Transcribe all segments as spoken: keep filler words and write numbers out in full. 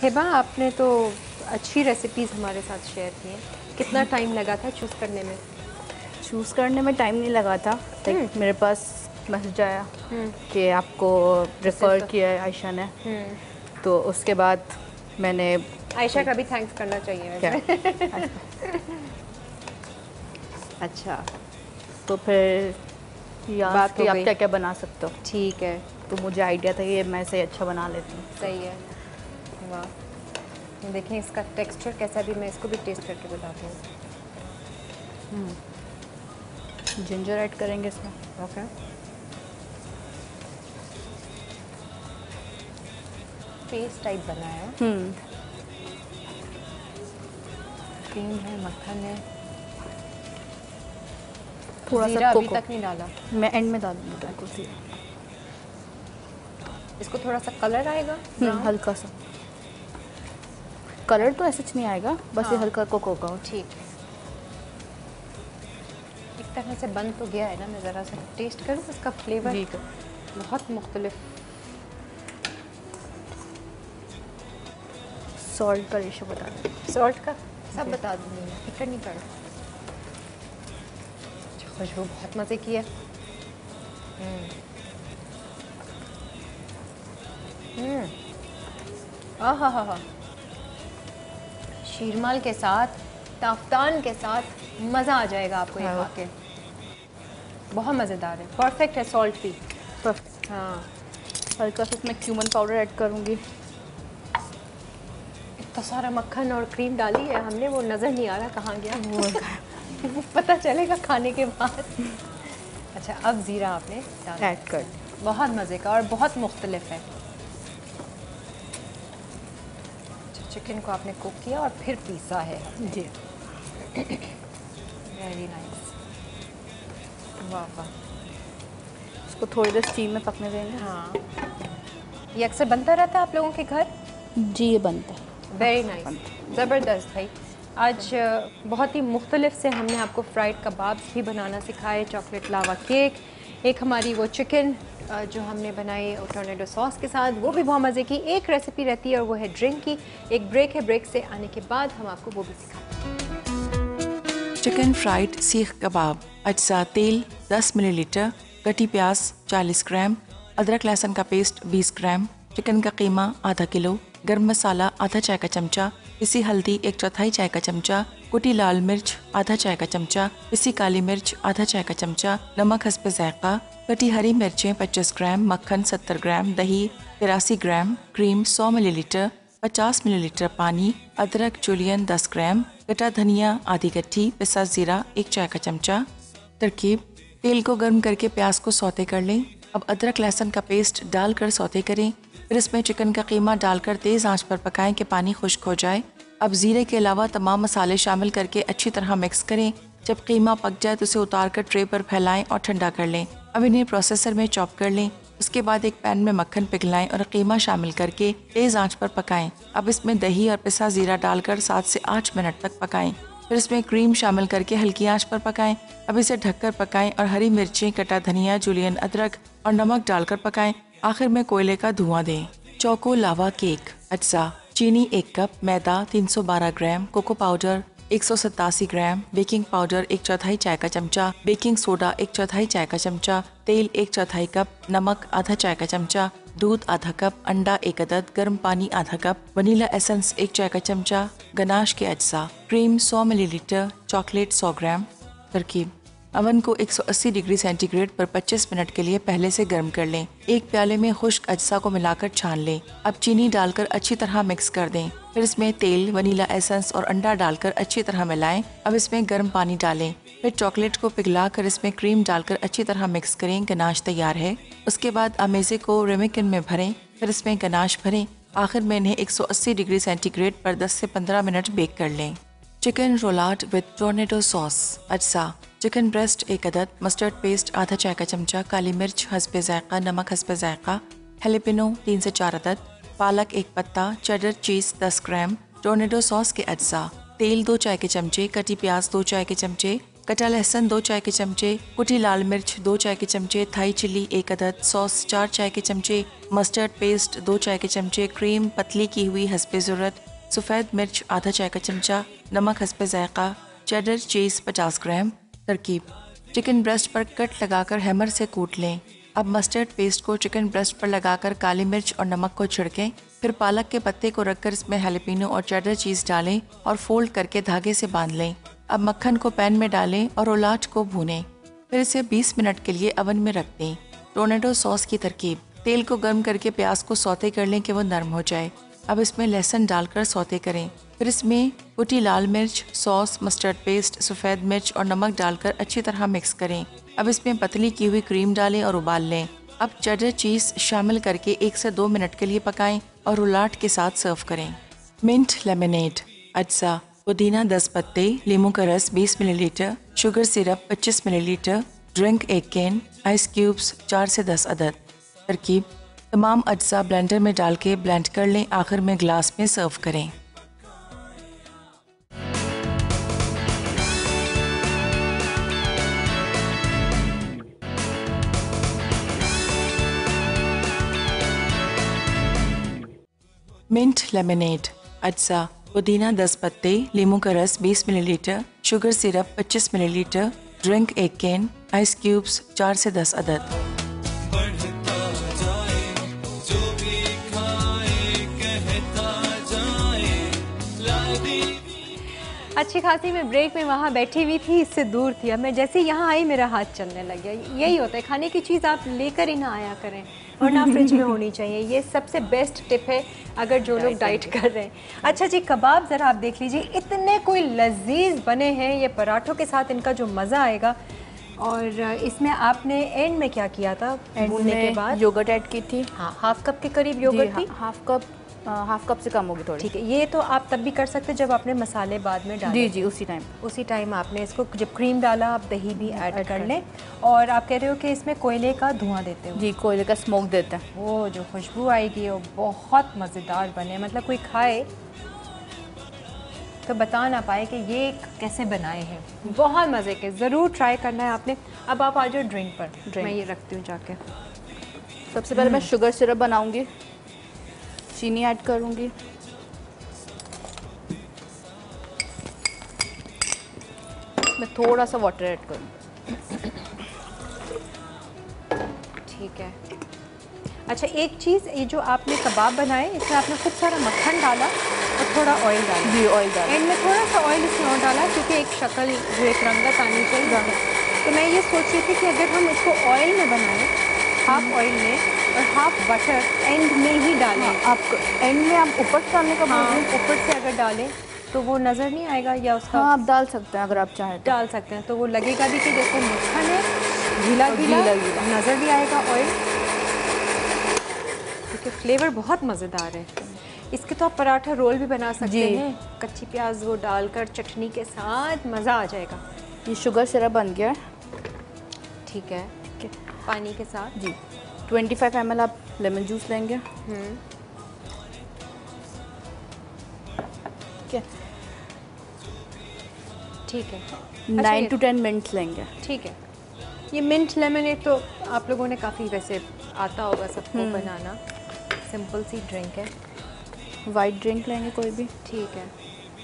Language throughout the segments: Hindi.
हिबा, आपने तो अच्छी रेसिपीज़ हमारे साथ शेयर की हैं। कितना टाइम लगा था चूज़ करने में? चूज़ करने में टाइम नहीं लगा था। लाइक मेरे पास मैसेज आया कि आपको रेफ़र किया है आयशा ने, तो उसके बाद मैंने आयशा का भी थैंक्स करना चाहिए क्या वैसे। अच्छा, तो फिर याद बात कि हो आप गई। क्या क्या बना सकते हो, ठीक है, तो मुझे आइडिया था ये मैं से अच्छा बना लेती हूँ। सही है। वाह, देखें इसका टेक्सचर कैसा भी, मैं इसको भी टेस्ट करके बताती हूँ। जिंजर ऐड करेंगे इसमें। ओके, पेस्ट टाइप बना है। हम्म क्रीम है, मक्खन है। थोड़ा जीरा सा अभी कोको तक नहीं डाला। मैं एंड में डालूंगी बिल्कुल सी। इसको थोड़ा सा कलर आएगा, हम्म हल्का सा कलर तो ऐसा नहीं आएगा, बस ये हाँ। हल्का कोको का। ठीक है, एक तरह से बन तो गया है ना। मैं ज़रा सा टेस्ट करूँ इसका फ्लेवर। जी, तो बहुत मुख्तलिफ। सॉल्ट का रेशो बता दें। सॉल्ट का सब बता दूँगी मैं, फिक्र नहीं करो। खुशबू बहुत मज़े की है। हाँ हाँ हाँ हाँ, शीरमाल के साथ, ताफ्तान के साथ मज़ा आ जाएगा आपको ये खा के। बहुत मज़ेदार है, परफेक्ट है सॉल्ट भी। परफेक्ट। हाँ, हल्का सा इसमें क्यूमन पाउडर ऐड करूँगी। इतना सारा मक्खन और क्रीम डाली है हमने, वो नज़र नहीं आ रहा कहाँ गया। वो पता चलेगा खाने के बाद। अच्छा, अब ज़ीरा आपने डाला, ऐड कर। बहुत मज़े का और बहुत मुख्तलिफ है। अच्छा, चिकन को आपने कुक किया और फिर पीसा है। जी, वेरी नाइस। वाह वाह। इसको थोड़ी देर स्टीम में पकने देंगे। हाँ, ये अक्सर बनता रहता है आप लोगों के घर? जी, ये बनता है। वेरी नाइस, ज़बरदस्त भाई। आज बहुत ही मुख्तलिफ से हमने आपको फ्राइड कबाब्स भी बनाना सिखाए, चॉकलेट लावा केक, एक हमारी वो चिकन जो हमने बनाई टोर्नेडो सॉस के साथ, वो भी बहुत मज़े की। एक रेसिपी रहती है और वो है ड्रिंक की। एक ब्रेक है, ब्रेक से आने के बाद हम आपको वो भी सिखाते हैं। चिकन फ्राइड सीख कबाब। अज्जा तेल दस मिलीलीटर, कटी प्याज चालीस ग्राम, अदरक लहसुन का पेस्ट बीस ग्राम, चिकन का कीमा आधा किलो, गरम मसाला आधा चाय का चमचा, पिसी हल्दी एक चौथाई चाय का चमचा, कुटी लाल मिर्च आधा चाय का चमचा, पिसी काली मिर्च आधा चाय का चमचा, नमक हस्ब जायका, कटी हरी मिर्चें पच्चीस ग्राम, मक्खन सत्तर ग्राम, दही तिरासी ग्राम, क्रीम सौ मिलीलीटर, पचास मिलीलीटर पानी, अदरक जुलियन दस ग्राम, कटा धनिया आधी गट्ठी, पिसा जीरा एक चाय का चमचा। तरकीब: तेल को गर्म करके प्याज को सौते कर लें। अब अदरक लहसुन का पेस्ट डालकर सौते करें। फिर इसमें चिकन का कीमा डालकर तेज़ आंच पर पकाएं कि पानी खुश्क हो जाए। अब ज़ीरे के अलावा तमाम मसाले शामिल करके अच्छी तरह मिक्स करें। जब कीमा पक जाए तो उसे उतार कर ट्रे पर फैलाएं और ठंडा कर लें। अब इन्हें प्रोसेसर में चॉप कर लें। उसके बाद एक पैन में मक्खन पिघलाएं और कीमा शामिल करके तेज़ आंच पर पकाएं। अब इसमें दही और पिसा ज़ीरा डालकर सात से आठ मिनट तक पकाएं। फिर इसमें क्रीम शामिल करके हल्की आंच पर पकाएं। अब इसे ढककर पकाएं और हरी मिर्चें, कटा धनिया, जुलियन अदरक और नमक डालकर पकाएं। आखिर में कोयले का धुआं दें। Choco lava cake. अज्जा: चीनी एक कप, मैदा तीन सौ बारह ग्राम, कोको पाउडर एक सौ सतासी ग्राम, बेकिंग पाउडर एक चौथाई चाय का चमचा, बेकिंग सोडा एक चौथाई चाय का चमचा, तेल एक चौथाई कप, नमक आधा चाय का चमचा, दूध आधा कप, अंडा एक अदद, गर्म पानी आधा कप, वनीला एसेंस एक चाय का चमचा। गनाश के अज्जा: क्रीम सौ मिलीलीटर, चॉकलेट सौ ग्राम। तरकीब: अवन को एक सौ अस्सी डिग्री सेंटीग्रेड पर पच्चीस मिनट के लिए पहले से गर्म कर लें। एक प्याले में खुश्क अज्जा को मिलाकर छान लें। अब चीनी डालकर अच्छी तरह मिक्स कर दें। फिर इसमें तेल, वनीला एसेंस और अंडा डालकर अच्छी तरह मिलाएं। अब इसमें गर्म पानी डालें। फिर चॉकलेट को पिघलाकर इसमें क्रीम डालकर अच्छी तरह मिक्स करें। गनाश तैयार है। उसके बाद अमेज़े को रेमिकिन में भरें। फिर इसमें गनाश भरें। आखिर में इन्हें एक सौ अस्सी डिग्री सेंटीग्रेड पर दस से पंद्रह मिनट बेक कर लें। Chicken roulade with tornado sauce. अज्जा: चिकन ब्रेस्ट एक अदद, मस्टर्ड पेस्ट आधा चाय का चमचा, काली मिर्च हस्बे जायका, नमक हस्बे जायका, हेलेपिनो तीन से चार अदद, पालक एक पत्ता, चेडर चीज़ दस ग्राम। टोर्नेडो सॉस के अज्जा: तेल दो चाय के चमचे, कटी प्याज दो चाय के चमचे, कटा लहसुन दो चाय के चमचे, कुटी लाल मिर्च दो चाय के चमचे, थाई चिल्ली एक अदद, सॉस चार चाय के चमचे, मस्टर्ड पेस्ट दो चाय के चमचे, क्रीम पतली की हुई हस्बे ज़रूरत, सफ़ेद मिर्च आधा चाय का चमचा, नमक हस्बे ज़ायक़ा, चेडर चीज़ पचास ग्राम। तरकीब: चिकन ब्रेस्ट पर कट लगाकर हैमर से कूट लें। अब मस्टर्ड पेस्ट को चिकन ब्रेस्ट पर लगाकर काली मिर्च और नमक को छिड़कें। फिर पालक के पत्ते को रखकर इसमें हैलेपिनो और चेडर चीज़ डालें और फोल्ड करके धागे से बांध लें। अब मक्खन को पैन में डालें और उलाट को भूनें। फिर इसे बीस मिनट के लिए ओवन में रख दें। टोर्नेडो सॉस की तरकीब: तेल को गर्म करके प्याज को सौते कर लें कि वो नरम हो जाए। अब इसमें लहसुन डालकर सौते करें। फिर इसमें कुटी लाल मिर्च, सॉस, मस्टर्ड पेस्ट, सफ़ेद मिर्च और नमक डालकर अच्छी तरह मिक्स करें। अब इसमें पतली की हुई क्रीम डालें और उबाल लें। अब चेडर चीज़ शामिल करके एक से दो मिनट के लिए पकाएं और उलाट के साथ सर्व करें। Mint lemonade. अज्जा: पुदीना दस पत्ते, लीमू का रस बीस मिलीलीटर, शुगर सिरप पच्चीस मिलीलीटर, ड्रिंक एक कैन, आइस क्यूब्स चार से दस अदद। तरकीब: तमाम अज्जा ब्लेंडर में डाल के ब्लेंड कर लें। आखिर में ग्लास में सर्व करें। Mint lemonade. अज्जा: पुदीना दस पत्ते, लीमू का रस बीस मिलीलीटर, शुगर सिरप पच्चीस मिलीलीटर, ड्रिंक एक कैन, आइस क्यूब्स चार से दस अदद। अच्छी खासी मैं ब्रेक में वहाँ बैठी हुई थी, इससे दूर थी। अब मैं जैसे यहाँ आई मेरा हाथ चलने लग गया। यही होता है, खाने की चीज़ आप लेकर ही ना आया करें और ना फ्रिज में होनी चाहिए। ये सबसे बेस्ट टिप है अगर जो लोग डाइट कर रहे हैं। अच्छा जी, कबाब ज़रा आप देख लीजिए, इतने कोई लजीज बने हैं। ये पराठों के साथ इनका जो मज़ा आएगा। और इसमें आपने एंड में क्या किया था? भूनने के बाद योगर्ट ऐड की थी। हाँ, हाफ कप के करीब योगर्ट थी। हाफ कप हाफ कप से कम होगी थोड़ी। ठीक है, ये तो आप तब भी कर सकते जब आपने मसाले बाद में डाले। जी जी, उसी टाइम उसी टाइम आपने इसको, जब क्रीम डाला आप दही भी ऐड कर लें। और आप कह रहे हो कि इसमें कोयले का धुआं देते हो? जी, कोयले का स्मोक देते हैं। वो जो खुशबू आएगी वो बहुत मज़ेदार बने, मतलब कोई खाए तो बता ना पाए कि ये कैसे बनाए हैं। बहुत मज़े के, ज़रूर ट्राई करना है आपने। अब आप आ जाओ ड्रिंक पर। ड्रिंक मैं ये रखती हूँ जाके। सबसे पहले मैं शुगर सिरप बनाऊंगी, चीनी ऐड करूंगी, मैं थोड़ा सा वाटर ऐड करूंगी। ठीक है। अच्छा, एक चीज़, ये जो आपने कबाब बनाए इसमें आपने खूब सारा मक्खन डाला और थोड़ा ऑयल डाला। जी, ऑयल डाला। एंड में थोड़ा सा ऑयल इसमें और डाला क्योंकि एक शक्ल जो एक रंगत आनी चाहिए। तो मैं ये सोच रही थी कि अगर हम इसको ऑयल में बनाएं, हाफ ऑयल में और हाफ बटर एंड में ही डालें। हाँ, आप एंड में आप ऊपर से डालने का? हाँ, ऊपर से अगर डालें तो वो नज़र नहीं आएगा, या उसका? हाँ, आप डाल सकते हैं अगर आप चाहें तो। डाल सकते हैं, तो वो लगेगा भी कि जैसे मक्खन है, गीला गीला, गीला नज़र भी आएगा ऑयल, क्योंकि फ्लेवर बहुत मज़ेदार है इसके। तो आप पराठा रोल भी बना सकते हैं, कच्ची प्याज वो डालकर चटनी के साथ, मज़ा आ जाएगा। ये शुगर सिरप बन गया है। ठीक है, ठीक है, पानी के साथ। जी, पच्चीस एम एल आप लेमन जूस लेंगे। ठीक है, ठीक है। नाइन टू टेन मिनट्स लेंगे। ठीक है। ये मिंट लेमनेड तो आप लोगों ने काफ़ी वैसे आता होगा सबको बनाना, सिंपल सी ड्रिंक है। वाइट ड्रिंक लेंगे कोई भी। ठीक है।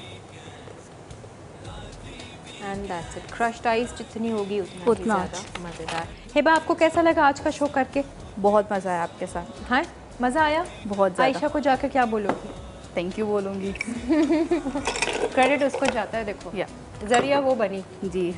And that's it. Crushed ice जितनी होगी उतना उतना ज़्यादा मज़ेदार। हिबा, आपको कैसा लगा आज का शो करके? बहुत मज़ा आया आपके साथ। हाँ, मज़ा आया बहुत ज़्यादा। आयशा को जाकर क्या बोलोगी? थैंक यू बोलूँगी। क्रेडिट उसको जाता है, देखो या जरिया वो बनी। जी।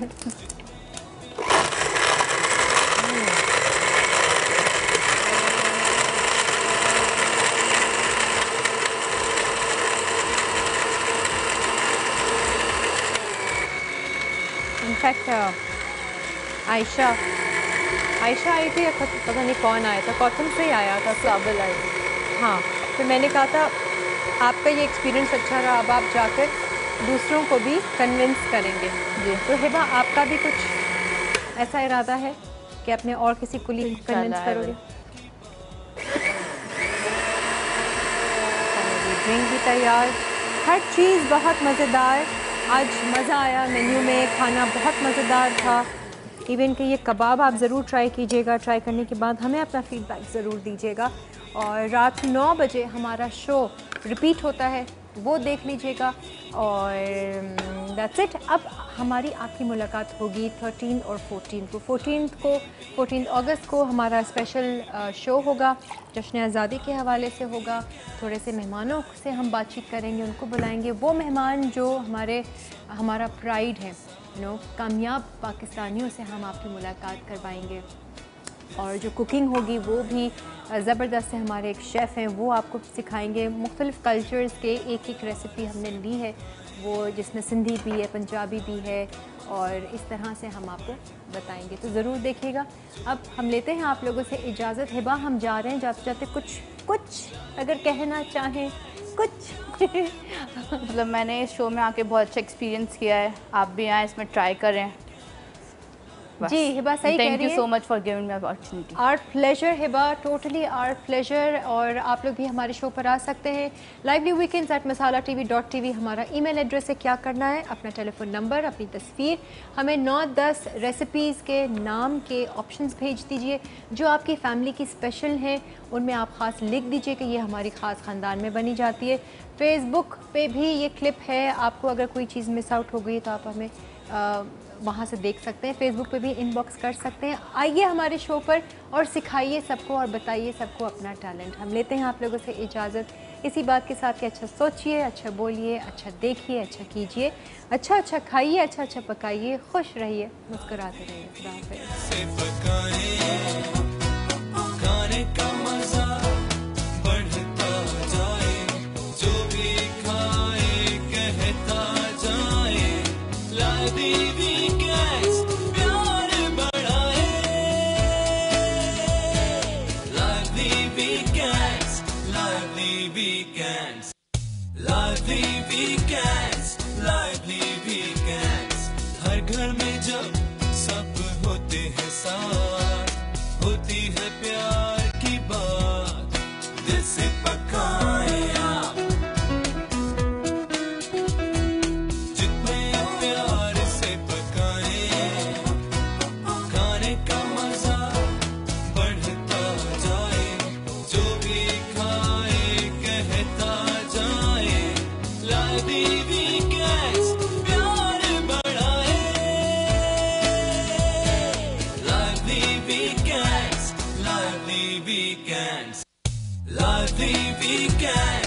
इनफैक्ट आयशा आयशा आई थी, पता नहीं कौन आया था, कौतम से ही आया था, काबिल आई। हाँ, तो मैंने कहा था आपका ये एक्सपीरियंस अच्छा रहा, अब आप जाकर दूसरों को भी कन्विंस करेंगे। जी, तो हिबा, आपका भी कुछ ऐसा इरादा है कि अपने और किसी को कन्विंस करोगे? ड्रिंक भी तैयार, हर चीज़ बहुत मज़ेदार। आज मज़ा आया, मेन्यू में खाना बहुत मज़ेदार था। इवन कि ये कबाब आप ज़रूर ट्राई कीजिएगा, ट्राई करने के बाद हमें अपना फ़ीडबैक ज़रूर दीजिएगा। और रात नौ बजे हमारा शो रिपीट होता है, वो देख लीजिएगा। और दैट्स इट। अब हमारी आपकी मुलाकात होगी थर्टीन और फोर्टीन को। फोर्टीन को फोर्टीन अगस्त को हमारा स्पेशल शो होगा, जश्न आज़ादी के हवाले से होगा। थोड़े से मेहमानों से हम बातचीत करेंगे, उनको बुलाएंगे, वो मेहमान जो हमारे हमारा प्राइड है, यू नो, कामयाब पाकिस्तानियों से हम आपकी मुलाकात करवाएंगे। और जो कुकिंग होगी वो भी ज़बरदस्त है, हमारे एक शेफ़ हैं, वो आपको सिखाएंगे। मुख्तलिफ़ कल्चर्स के एक एक रेसिपी हमने ली है, वो जिसमें सिंधी भी है, पंजाबी भी है, और इस तरह से हम आपको बताएंगे, तो ज़रूर देखिएगा। अब हम लेते हैं आप लोगों से इजाज़त। हिबा, हम जा रहे हैं, जाते जाते कुछ कुछ अगर कहना चाहें कुछ। मतलब मैंने इस शो में आके बहुत अच्छा एक्सपीरियंस किया है, आप भी आएँ, इसमें ट्राई करें। जी हिबा सही कह रही है। Thank you so much for giving me opportunity. Our pleasure Hiba, totally our pleasure. और आप लोग भी हमारे शो पर आ सकते हैं। Lively weekends at Masala T V dot T V हमारा ईमेल एड्रेस है। क्या करना है, अपना टेलीफोन नंबर, अपनी तस्वीर, हमें नौ दस रेसिपीज़ के नाम के ऑप्शंस भेज दीजिए जो आपकी फैमिली की स्पेशल हैं। उनमें आप ख़ास लिख दीजिए कि ये हमारी ख़ास ख़ानदान में बनी जाती है। फेसबुक पे भी ये क्लिप है, आपको अगर कोई चीज़ मिस आउट हो गई तो आप हमें आ, वहाँ से देख सकते हैं। फेसबुक पे भी इनबॉक्स कर सकते हैं। आइए हमारे शो पर और सिखाइए सबको और बताइए सबको अपना टैलेंट। हम लेते हैं आप लोगों से इजाज़त इसी बात के साथ कि अच्छा सोचिए, अच्छा बोलिए, अच्छा देखिए, अच्छा कीजिए, अच्छा अच्छा खाइए, अच्छा अच्छा पकाइए, खुश रहिए, मुस्कुराते रहिए। खुदा हाफ़िज़। Lively weekends, lively weekends, हर घर में जब सब होते हैं साथ, होती है प्यार की बात, दिल से पकाएं आप, जितने प्यार से पकाएं, खाने का मजा बढ़ता जाए, जो भी खाए कहता Lively weekends, प्यार बढ़ाए। Lively weekends, lively weekends, lively weekends.